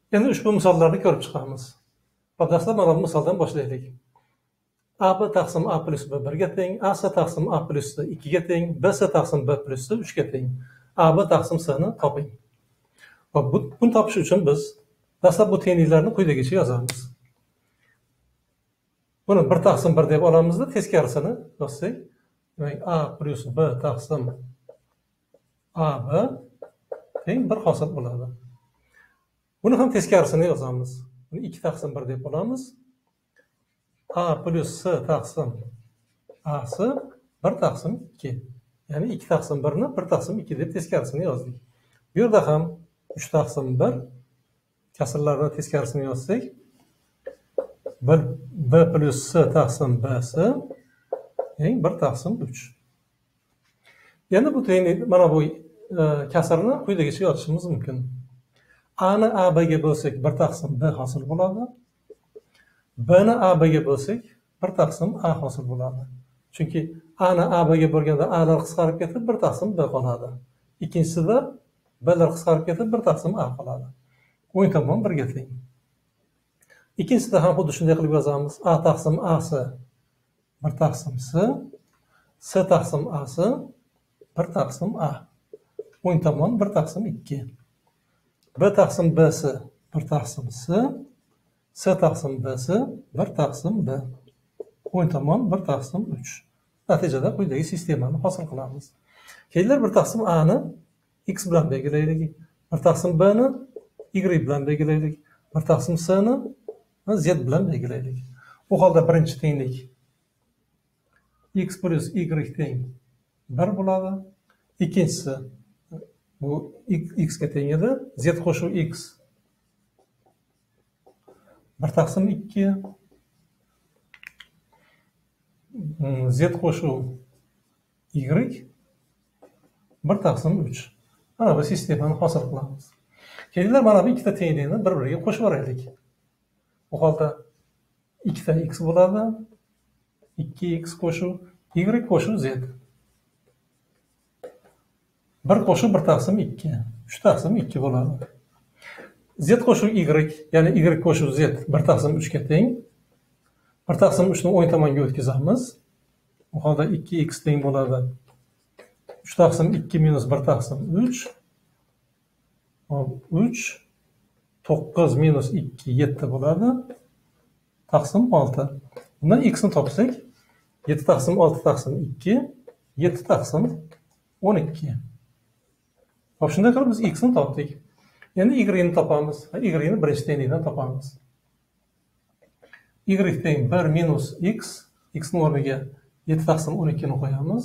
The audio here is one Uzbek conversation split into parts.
Endi ushbu misollarni ko'rib chiqamiz. Dastlab mana bu misoldan boshlaylik. AB taqsim A plus B 1 ga teng, AC taqsim A plus C 2 ga teng, BC taqsim B plus C 3 ga teng. AB taqsim C'ni toping. Buni topish uchun biz dastlab bu tengliklarni quyidagicha yozamiz. Buni 1 taqsim 1 deb olamizda, teskarisini yozsak, demak A plus B taqsim AB teng 1 hosil bo'ladi. Buni ham teskarisini yozamiz. Buni 2 taqsim 1 deb olamiz. A plus C taqsim AC 1 taqsim 2. Ya'ni 2 taqsim 1 ni 1 taqsim 2 deb teskarisini yozdik. Bu yerda ham 3 taqsim 1 kasrlarni teskarisini yozsak, B plus C taqsim BC teng 1 taqsim 3. Endi bu tenglik, mana bu kasrni quyidagicha yozishimiz mumkin. A ni A B ga bo'lsak 1 taqsim B hosil bo'ladi. B ni A B ga bo'lsak 1 taqsim A hosil bo'ladi. Chunki A ni A B ga bo'lganda A lar qisqarib ketib 1 taqsim B qoladi. Ikkinchisida B lar qisqarib ketib 1 taqsim A qoladi. O'ng tomon 1 ga teng. Ikkinchisida ham xuddi shunday qilib yozamiz. A taqsim AC 1 taqsim C, C taqsim AC 1 taqsim A. O'ng tomon 1 taqsim 2. B taqsim BC 1 taqsim C, C taqsim BC 1 taqsim B. O'ng tomon 1 taqsim 3. Natijada quyidagi sistemani hosil qilamiz. Keyin 1 taqsim A ni X bilan belgilaylik. 1 taqsim B ni Y bilan belgilaylik. 1 taqsim C ni Z bilan belgilaylik. Bu holda birinchi tenglik X plus Y teng 1 bo'ladi. Ikkinchisi bu X ga teng edi. Z qo'shuv X 1 taqsim 2. Z qo'shuv Y 1 taqsim 3. Mana bu sistemani hosil qilamiz. Keyin mana bu ikkita tenglikni bir-biriga qo'shib yuboraylik. Bu holda 2 ta X bo'ladi. 2X qo'shuv Y qo'shuv Z. 1 qo'shuv 1 taqsim 2. 3 taqsim 2 bo'ladi. Z qo'shuv Y, ya'ni Y qo'shuv Z 1 taqsim 3 ga teng. 1 taqsim 3 ni o'ng tomonga o'tkazamiz. Bu holda 2X teng bo'ladi. 3 taqsim 2 minus 1 taqsim 3. 3 9 minus 2 7 bo'ladi. Taqsim 6. Bundan X ni topsak 7 taqsim 6 taqsim 2, 7 taqsim 12. Hop, shunday qilib biz X ni topdik. Endi Y ni topamiz. Y ni birinchi tenglikdan topamiz. Y teng 1 minus X. X ni o'rniga 7 taqsim 12 ni qo'yamiz.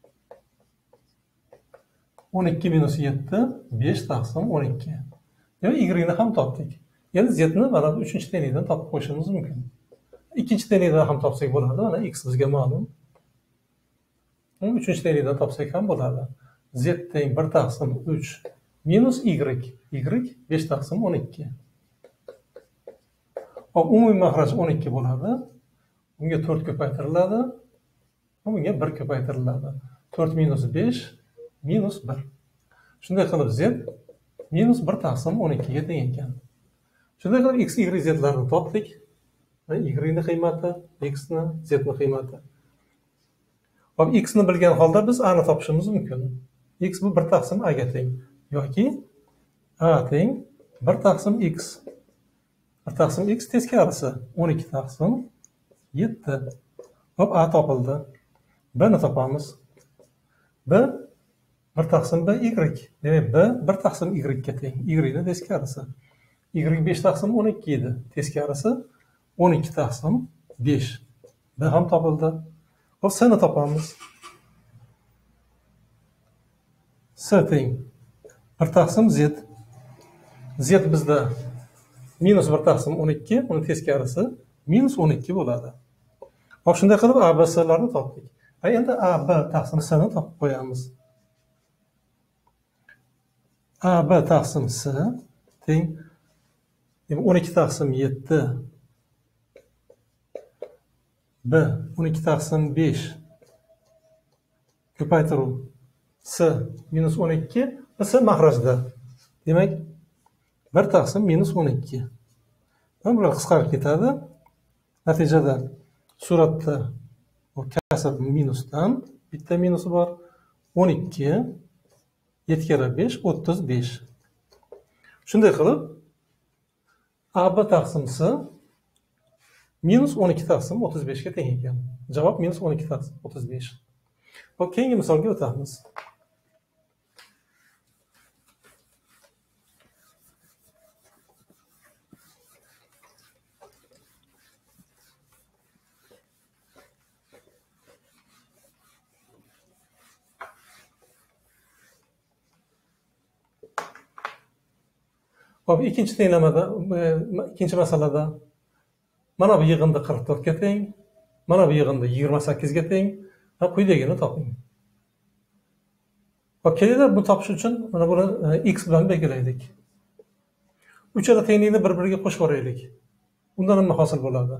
12 minus 7 5 taqsim 12. Demak, Y ni ham topdik. Endi Z ni mana bu 3-chi tenglikdan topib qo'yishimiz mumkin. Ikkinchi tenglikdan ham topsak bo'ladi. Mana X bizga ma'lum. 3-chi tenglikdan topsak ham bo'ladi. Z teng 1 taqsim 3 minus Y. Y 5 taqsim 12. Hop, umumiy maxraj 12 bo'ladi. Bunga 4 ko'paytiriladi. Bunga 1 ko'paytiriladi. 4 minus 5 minus 1. Shunday qilib Z minus 1 taqsim 12 ga teng ekan. Shunday qilib X, Y, Z larni topdik. Y ni qiymati, X ni, Z ni qiymati. Hop, X ni bilgan holda biz A ni topishimiz mumkin. X bu 1 taqsim A ga teng. Yoki A teng 1 taqsim X. 1 taqsim X teskarisi 12 taqsim 7. Hop, A topildi. B ni topamiz. B 1 taqsim B Y. Demak, B 1 taqsim Y ga teng. Y ni teskarisi. Y 5 taqsim 12 edi. Teskarisi 12 taqsim 5. B ham topildi. Hop, C ni topamiz. C teng 1 taqsim Z. Z bizda minus 1 taqsim 12, uni teskarisi minus 12 bo'ladi. Hop, shunday qilib A, B, C larni topdik. Endi A, B taqsim C ni topib qo'yamiz. A, B taqsim C teng 12 taqsim 7. B 12 taqsim 5. Ko'paytiruv C minus 12. C maxrajda. Demak, 1 taqsim minus 12. Bular qisqarib ketadi. Natijada suratda o kasr minusdan bitta minusi bor. 12 7 kere 5 35. Shunday qilib AB taqsim C minus 12 taqsim 35 ga teng ekan. Javob minus 12 taqsim 35. Hop, keyingi misolga o'tamiz. Hop, ikinci tenglamada, ikinci masalada mana bu yig'inda 44 ga teng, mana bu yig'inda 28 ga teng. Quyidagini toping. Hop, kelinglar bu topish uchun mana buni x bilan belgilaylik. Uchala tenglikni bir-biriga qo'shib yuboraylik. Undan nima hosil bo'ladi?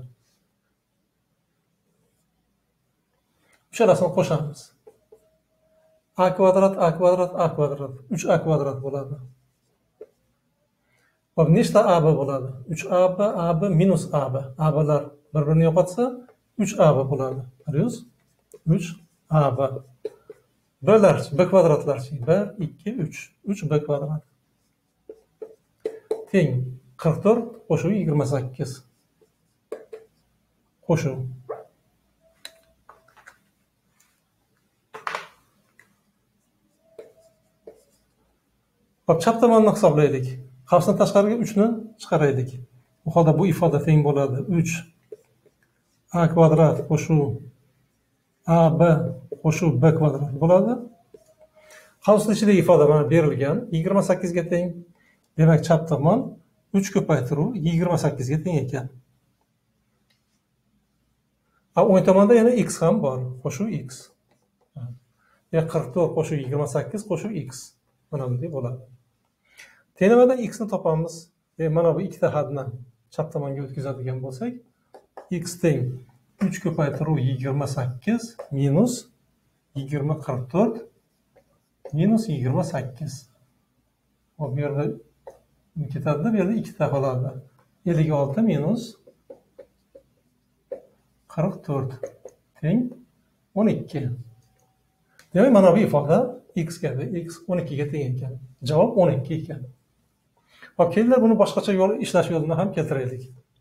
Uchalasini qo'shamiz. A kvadrat, A kvadrat, A kvadrat. 3A kvadrat bo'ladi. Hop, nechta AB bo'ladi? 3AB, AB minus AB. AB'lar bir-birini yo'qotsa 3AB bo'ladi. Qaraysiz? 3AB. B'larchi, B kvadratlarchi. 1, 2, 3. 3B kvadrat. Teng 44 qo'shuv 28. Qo'shuv. Hop, chap tomonni hisoblaylik. Qavsdan tashqariga 3 ni chiqaraylik. Bu holda bu ifoda teng bo'ladi. 3A kvadrat qo'shuv AB qo'shuv B kvadrat bo'ladi. Qavsning ichidagi ifoda mana berilgan 28 ga teng. Demak, chap tomon 3 ko'paytiruv 28 ga teng ekan. O'ng tomonda yana x ham bor, qo'shuv x. Ya 44 qo'shuv 28 qo'shuv x. Mana bunday bo'ladi. Tenglamadan x ni topamiz. Mana bu ikkita hadni chap tomonga o'tkazadigan bo'lsak, x teng 3 ko'paytiruv 28 minus 44 minus 28. Hop, bu yerda ketadi, bu yerda ikkita qoladi. 56 minus 44 teng 12. Demak, mana bu ifoda x kabi, x 12 ga teng ekan. Javob 12 ekan. Hop, kelinglar buni boshqacha yo'l ishlash yo'lini ham keltiraylik.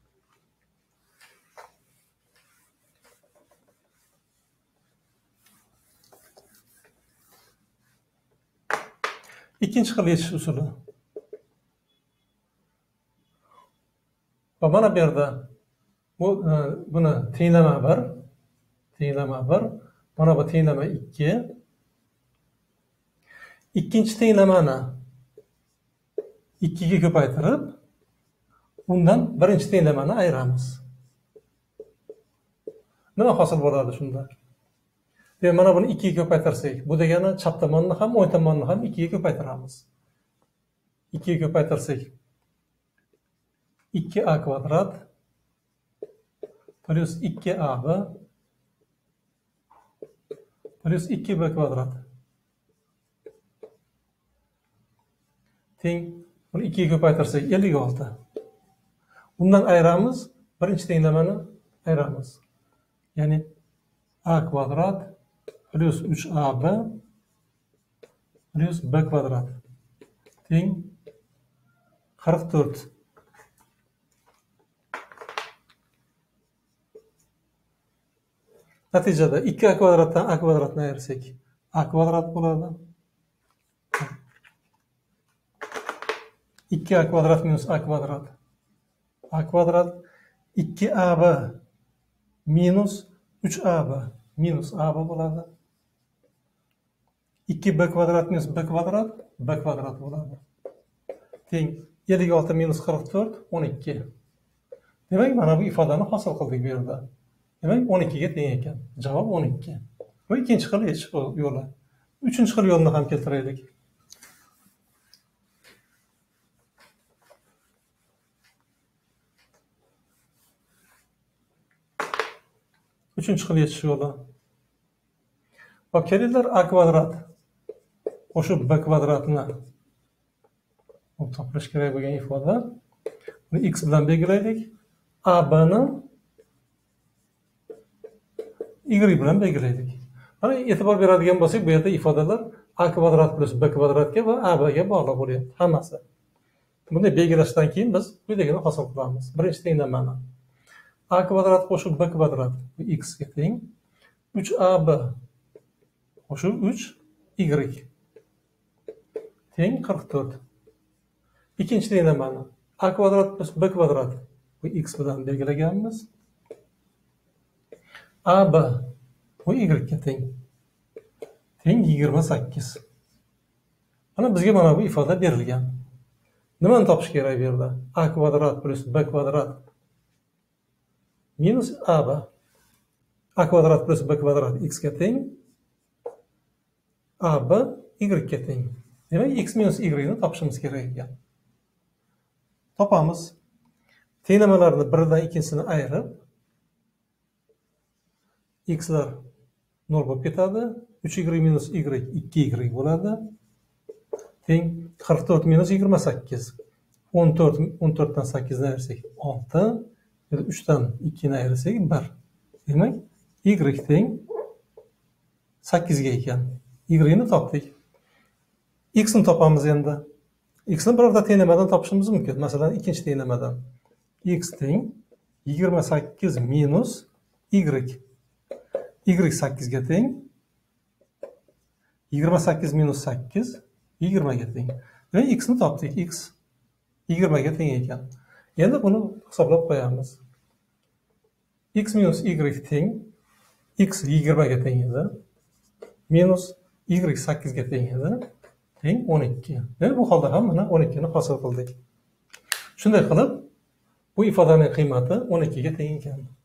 İkinci xil yechish usuli. Va mana bu yerda buni tenglama 1, mana bu tenglama 2. Ikkinchi tenglamani 2 ga ko'paytirib, undan birinchi tenglamani ayiramiz. Nima hosil bo'ladi shunda? Mana buni 2 ga ko'paytirsak, bu degani chap tomonni ham, o'ng tomonni ham 2 ga ko'paytiramiz. 2 ga ko'paytirsak 2a kvadrat plus 2ab plus 2b kvadrat teng, buni 2 ga ko'paytirsak 56. Undan ayiramiz, birinchi tenglamani ayiramiz. Ya'ni a kvadrat plus 3ab plus b kvadrat teng 44. Natijada 2a kvadratdan a kvadratni ayirsak a kvadrat bo'ladi. 2a kvadrat minus a kvadrat. A kvadrat 2ab minus 3ab minus ab bo'ladi. 2b kvadrat minus b kvadrat bo'ladi. Teng 56 minus 44 12. Demak, mana bu ifodani hosil qildik bu yerda. Demak, 12 ga teng ekan. Javob 12. Bu ikkinchi xil yechish yo'li. Uchinchi xil yo'lni ham keltiraylik. Uchinchi xil yechish yo'li. Hop, kelinglar a kvadrat qo'shib b kvadratni topilishi kerak bo'lgan ifoda. Buni x bilan belgilaylik. AB'ni y bilan belgilaylik. Mana e'tibor beradigan bo'lsak, bu yerda ifodalar a kvadrat plus b kvadratga va abga bog'liq bo'lyapti hammasi. Bunday belgilashdan keyin biz quyidagini hosil qilamiz. Birinchi tenglamani a kvadrat qo'shib b kvadrat x ga teng 3ab qo'shib 3y teng 44. Ikkinchi tenglamani a kvadrat plus b kvadrat bu x bilan belgilaganmiz. AB bu y ga teng 28. Mana bizga mana bu ifoda berilgan. Nimani topish kerak bu yerda? A kvadrat plus b kvadrat minus AB. A kvadrat plus b kvadrat x ga teng. AB y ga teng. Demak, x minus y ni topishimiz kerak ekan. Topamiz. Tenglamalarni biridan ikkinchisini ayirib x'lar 0 bo'lib ketadi. 3y minus y 2y bo'ladi. Teng 44 minus 28. 14 dan 8 ni ayirsak 6. 3 dan 2 ni ayirsak 1. Demak, y teng 8 ga ekan. Y ni topdik. X ni topamiz endi. X ni birorta tenglamadan topishimiz mumkin. Masalan, ikkinchi tenglamadan. X teng 28 minus y. Y 8 ga teng. 28 minus 8 20 ga teng. Demak, x ni topdik. X 20 ga teng ekan. Endi buni hisoblab qo'yamiz. X minus y teng. X 20 ga teng edi. Minus y 8 ga teng edi. Teng 12. Demak, bu holda ham mana 12 ni hosil qildik. Shunday qilib, bu ifodaning qiymati 12 ga teng ekan.